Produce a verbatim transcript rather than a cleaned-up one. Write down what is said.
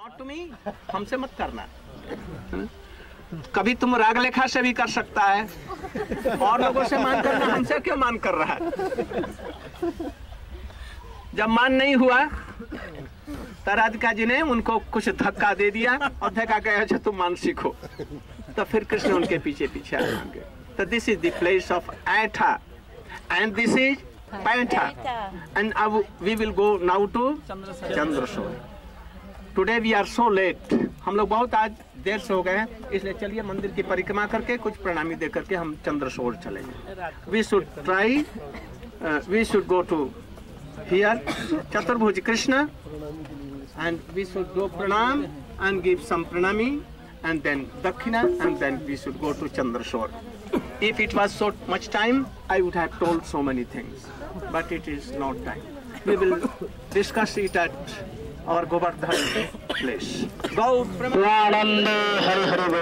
Not to me, हमसे मत करना। कभी तुम राग लेखा से भी कर सकता है, और लोगों से मान करना, हमसे क्यों मान कर रहा है? जब मान नहीं हुआ तो राधिका जी ने उनको कुछ धक्का दे दिया और धक्का कहा अच्छा तुम मान सीखो, तो फिर कृष्ण उनके पीछे पीछे आ गए। तो this is the place of Aitha and this is Paitha, and अब we will go now to Chandrashor. Today we are so late, हम लोग बहुत आज देर से हो गए हैं, इसलिए चलिए मंदिर की परिक्रमा करके कुछ प्रणामी दे करके हम चंद्रशोर चलेंगे। We should try, we should go to here Chaturbhuj Krishna, and we should go pranam and give some pranami and then dakshina, and then we should go to Chandrashore. If it was so much time, I would have told so many things, but it is not time. We will discuss it at our Govardhan place. Go Pranam.